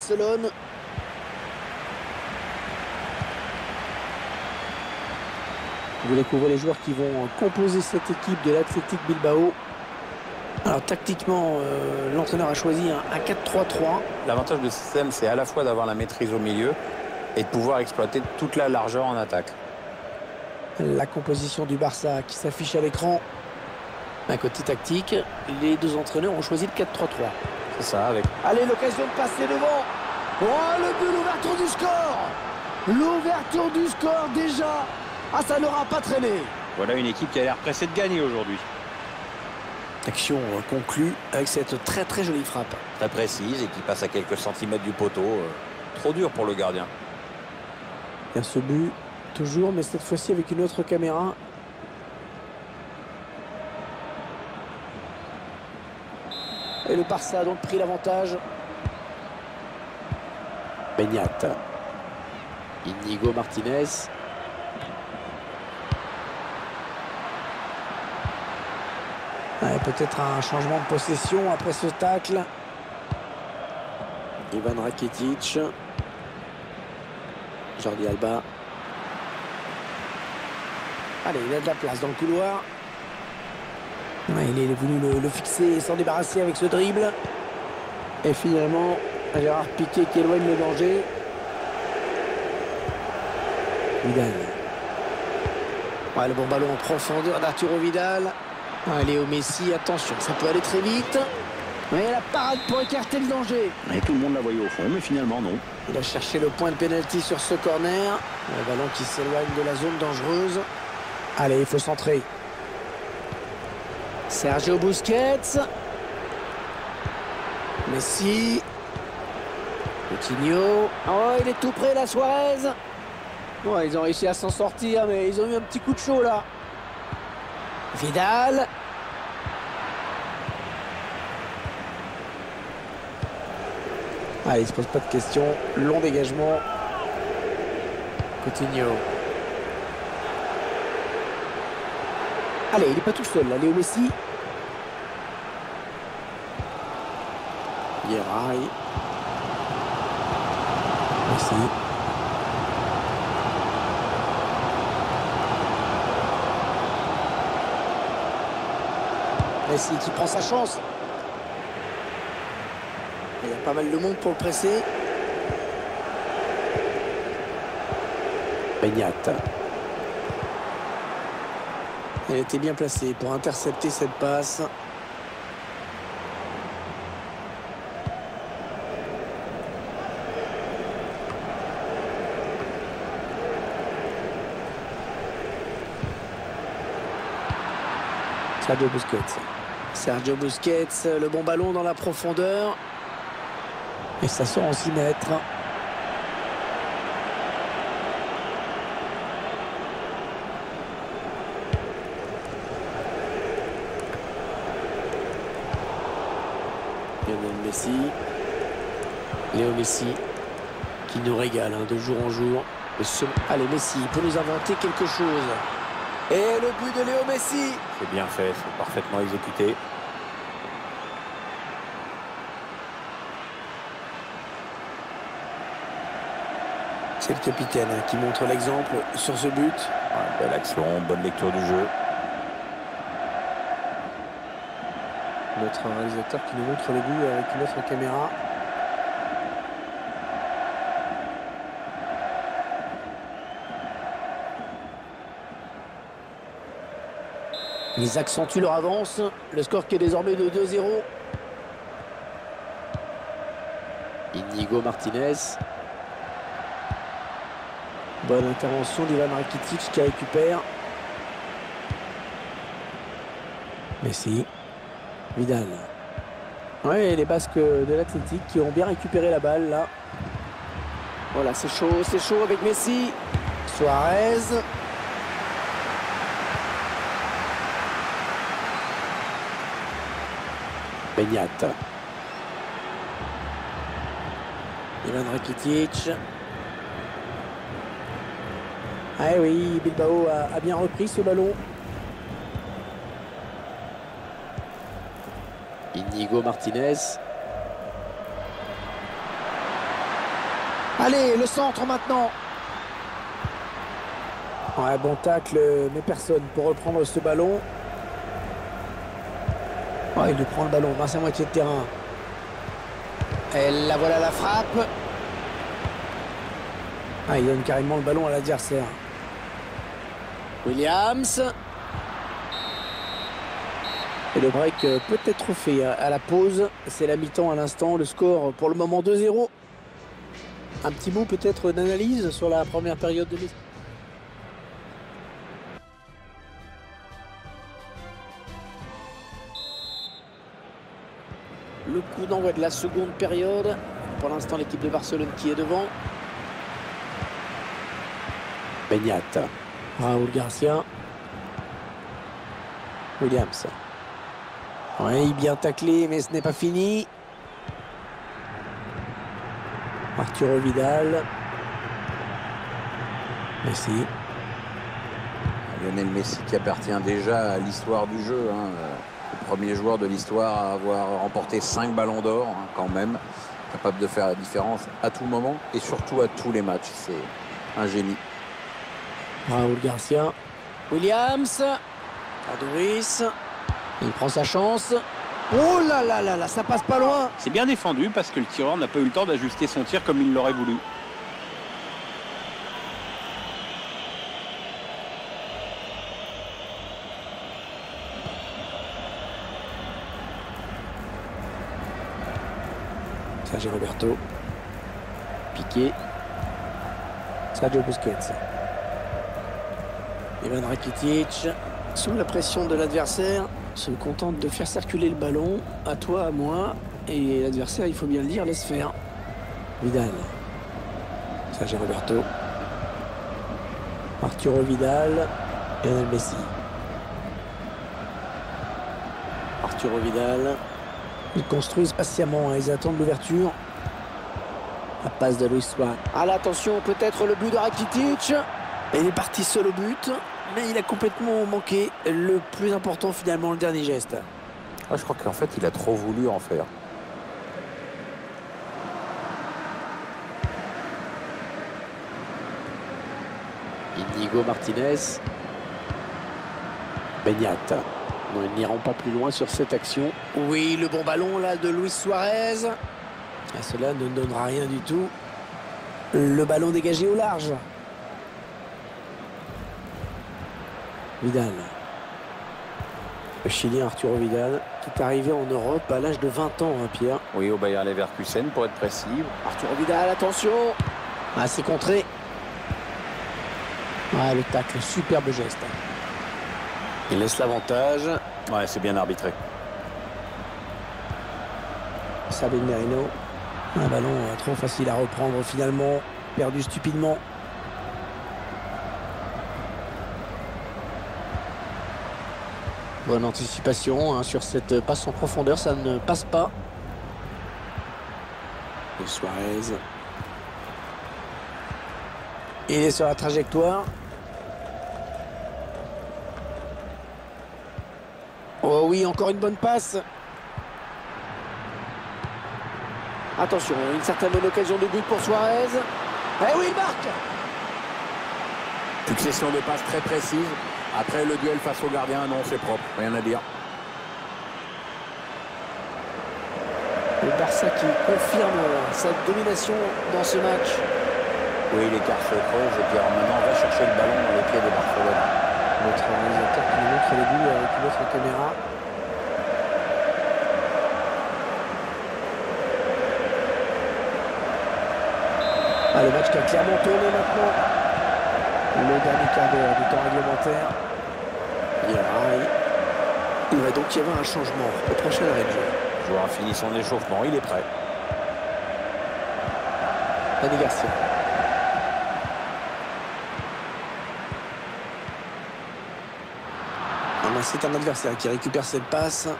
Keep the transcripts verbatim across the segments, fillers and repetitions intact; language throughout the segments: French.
Barcelone. Vous découvrez les joueurs qui vont composer cette équipe de l'Athletic Bilbao. Alors tactiquement, euh, l'entraîneur a choisi un, un quatre trois trois. L'avantage du système, c'est à la fois d'avoir la maîtrise au milieu et de pouvoir exploiter toute la largeur en attaque. La composition du Barça qui s'affiche à l'écran. Un côté tactique, les deux entraîneurs ont choisi le quatre trois trois. C'est ça, avec... Allez, l'occasion de passer devant. Oh, le but, l'ouverture du score. L'ouverture du score déjà. Ah, ça n'aura pas traîné. Voilà une équipe qui a l'air pressée de gagner aujourd'hui. Action conclue avec cette très très jolie frappe. Très précise et qui passe à quelques centimètres du poteau. Euh, trop dur pour le gardien. Il y a ce but, toujours, mais cette fois-ci avec une autre caméra. Et le Barça a donc pris l'avantage. Beñat. Inigo Martinez. Ouais, peut-être un changement de possession après ce tacle. Ivan Rakitic. Jordi Alba. Allez, il a de la place dans le couloir. Ouais, il est venu le, le fixer et s'en débarrasser avec ce dribble. Et finalement, Gérard Piqué qui éloigne le danger. Vidal. Ouais, le bon ballon en profondeur d'Arturo Vidal. Ouais, Léo Messi, attention, ça peut aller très vite. Mais la parade pour écarter le danger. Et tout le monde la voyait au fond, mais finalement non. Il a cherché le point de pénalty sur ce corner. Le ballon qui s'éloigne de la zone dangereuse. Allez, il faut centrer. Sergio Busquets. Messi. Coutinho. Oh, il est tout près, la Suarez. Ouais, ils ont réussi à s'en sortir, mais ils ont eu un petit coup de chaud là. Vidal. Allez, il ne se pose pas de questions. Long dégagement. Coutinho. Allez, il n'est pas tout seul là, Léo Messi. Yeray. Messi. Messi qui prend sa chance. Il y a pas mal de monde pour le presser. Beñat. Elle était bien placée pour intercepter cette passe. Sergio Busquets. Sergio Busquets, le bon ballon dans la profondeur. Et ça sort en six mètres. Lionel Messi. Léo Messi qui nous régale hein, de jour en jour. Ce... Allez, Messi peut nous inventer quelque chose. Et le but de Léo Messi. C'est bien fait, c'est parfaitement exécuté. C'est le capitaine hein, qui montre l'exemple sur ce but. Ouais, belle action, bonne lecture du jeu. Notre réalisateur qui nous montre le but avec une autre caméra. Ils accentuent leur avance. Le score qui est désormais de deux zéro. Inigo Martinez. Bonne intervention d'Ivan Rakitic qui récupère. Messi. Vidal. Ouais, les Basques de l'Athletic qui ont bien récupéré la balle là. Voilà, c'est chaud, c'est chaud avec Messi. Suarez. Beñat. Ivan Rakitic. Ah oui, Bilbao a, a bien repris ce ballon. Inigo Martinez. Allez, le centre maintenant. Ouais, bon tacle, mais personne pour reprendre ce ballon. Ouais, il lui prend le ballon, vingt à moitié de terrain. Et là, voilà la frappe. Ah, il donne carrément le ballon à l'adversaire. Williams. Et le break peut être fait à la pause. C'est la mi-temps à l'instant. Le score pour le moment deux zéro. Un petit mot peut-être d'analyse sur la première période de l'essai. Le coup d'envoi de la seconde période. Pour l'instant, l'équipe de Barcelone qui est devant. Beñat. Raúl Garcia. Williams. Oui, bien taclé, mais ce n'est pas fini. Arturo Vidal. Messi. Lionel Messi qui appartient déjà à l'histoire du jeu. Hein. Le premier joueur de l'histoire à avoir remporté cinq ballons d'or, hein, quand même. Capable de faire la différence à tout moment et surtout à tous les matchs. C'est un génie. Raúl Garcia. Williams. Adouris. Il prend sa chance. Oh là là là là, ça passe pas loin. C'est bien défendu parce que le tireur n'a pas eu le temps d'ajuster son tir comme il l'aurait voulu. Sergio Roberto. Piqué. Sergio Busquets. Ivan Rakitic. Sous la pression de l'adversaire, se contente de faire circuler le ballon, à toi, à moi, et l'adversaire, il faut bien le dire, laisse faire. Vidal. Sergio Roberto. Arturo Vidal. Lionel Messi. Arturo Vidal. Ils construisent patiemment, hein, ils attendent l'ouverture. La passe de Luis Suarez. À l'attention, peut-être le but de Rakitic. Il est parti seul au but. Mais il a complètement manqué le plus important finalement, le dernier geste. Ah, je crois qu'en fait, il a trop voulu en faire. Inigo Martinez. Beñat. Non, ils n'iront pas plus loin sur cette action. Oui, le bon ballon là de Luis Suarez. Et cela ne donnera rien du tout. Le ballon dégagé au large. Vidal. Le Chilien Arturo Vidal, qui est arrivé en Europe à l'âge de vingt ans, hein, Pierre. Oui, au Bayer Leverkusen, pour être précis. Arturo Vidal, attention. Ah, c'est contré. Ah, le tacle, superbe geste. Il laisse l'avantage. Ouais, c'est bien arbitré. Sabine Merino. Un ballon euh, trop facile à reprendre finalement. Perdu stupidement. Bonne anticipation hein, sur cette passe en profondeur, ça ne passe pas. Et Suarez. Il est sur la trajectoire. Oh oui, encore une bonne passe. Attention, une certaine bonne occasion de but pour Suarez. Eh oui, il marque. Succession de passes très précises. Après le duel face au gardien, non, c'est propre, rien à dire. Le Barça qui confirme sa domination dans ce match. Oui, l'écart se creuse et puis alors maintenant on va chercher le ballon dans les pieds de Barcelone. Notre réalisateur qui nous montre les buts avec une autre caméra. Ah, le match qui a clairement tourné maintenant. Le dernier quart d'heure du temps réglementaire. Il va donc y avoir un changement au prochain arrêt de jeu. Le joueur a fini son échauffement, il est prêt. Dani Garcia. C'est un adversaire qui récupère cette passe.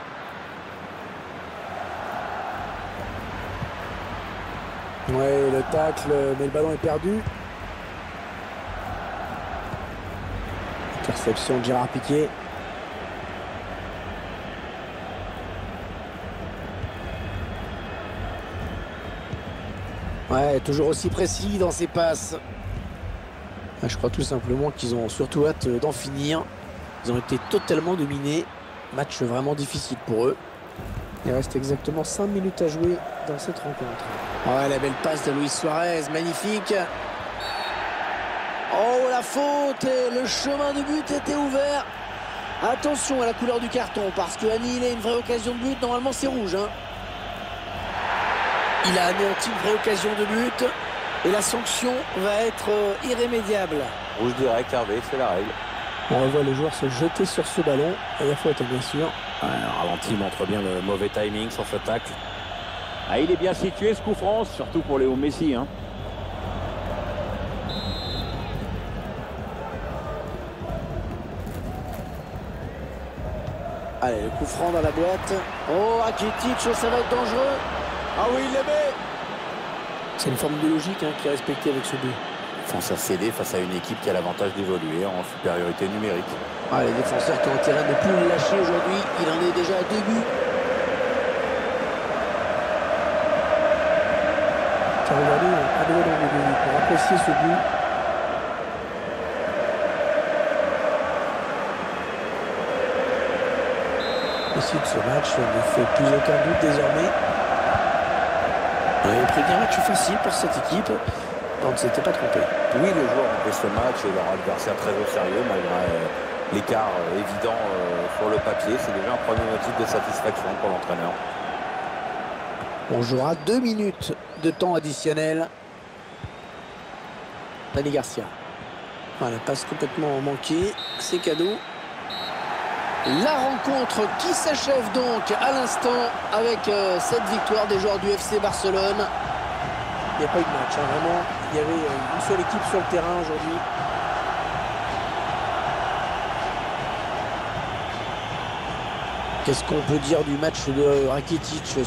Ouais, le tacle, mais le ballon est perdu. Interception de Gérard Piqué. Ouais, toujours aussi précis dans ses passes. Ouais, je crois tout simplement qu'ils ont surtout hâte d'en finir. Ils ont été totalement dominés. Match vraiment difficile pour eux. Il reste exactement cinq minutes à jouer dans cette rencontre. Ouais, la belle passe de Luis Suarez, magnifique. Oh, la faute, et le chemin de but était ouvert. Attention à la couleur du carton, parce que annihiler une vraie occasion de but, normalement c'est rouge. Hein. Il a anéanti une vraie occasion de but, et la sanction va être euh, irrémédiable. Rouge direct, Hervé, c'est la règle. On revoit les joueurs se jeter sur ce ballon, et la faute, bien sûr. Ouais, un ralenti montre bien le mauvais timing sur ce tacle. Ah, il est bien situé ce coup franc, surtout pour Léo Messi. Hein. Allez, le coup franc dans la boîte. Oh, Rakitic, ça va être dangereux. Ah oui, il le met. C'est une forme de logique hein, qui est respectée avec ce but. Défenseur cédé face à une équipe qui a l'avantage d'évoluer en supériorité numérique. Ah, les défenseurs qui ont intérêt de ne plus le lâcher aujourd'hui. Il en est déjà à deux buts. Regardez, à nouveau dans le but pour apprécier ce but. Ici de ce match ne fait plus aucun doute désormais. Il a pris bien un match facile pour cette équipe. On ne s'était pas trompé. Oui, les joueurs ont fait ce match et leur adversaire très au sérieux malgré euh, l'écart euh, évident euh, sur le papier. C'est déjà un premier motif de satisfaction pour l'entraîneur. On jouera deux minutes de temps additionnel. Dani Garcia. Voilà, passe complètement manquée. C'est cadeau. La rencontre qui s'achève donc à l'instant avec euh, cette victoire des joueurs du F C Barcelone. Il n'y a pas eu de match, hein, vraiment. Il y avait une seule équipe sur le terrain aujourd'hui. Qu'est-ce qu'on peut dire du match de Rakitic selon vous ?